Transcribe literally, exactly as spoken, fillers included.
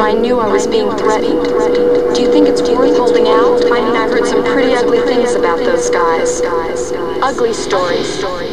I knew I was being threatened. Do you think it's worth holding out? I mean, I've heard some pretty ugly things about those guys. Ugly stories.